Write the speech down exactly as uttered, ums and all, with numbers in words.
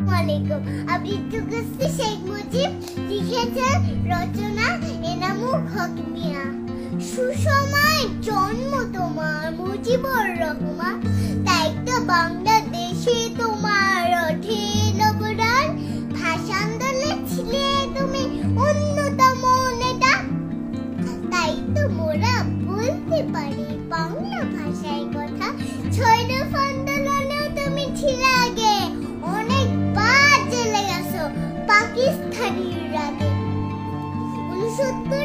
ওয়ালাইকুম। আবৃত্তি শেখ মুজিব, লিখেছেন রচনা এনামুল হক মিয়া। সুসময় জন্ম তোমার মুজিবুর রহমান, তাই তো বাংলাদেশে তোমার অঢেল অবদান। ভাষা আন্দোলনে ছিলে তুমি অন্যতম নেতা, তাই তো মোরা বলতে পারি বাংলা ভাষায় কথা। ছয় দফা আন্দোলনেও তুমি ছিলে আগে, অনেকবার জেলে গেছো পাকিস্তানির রাগে। উনসত্তর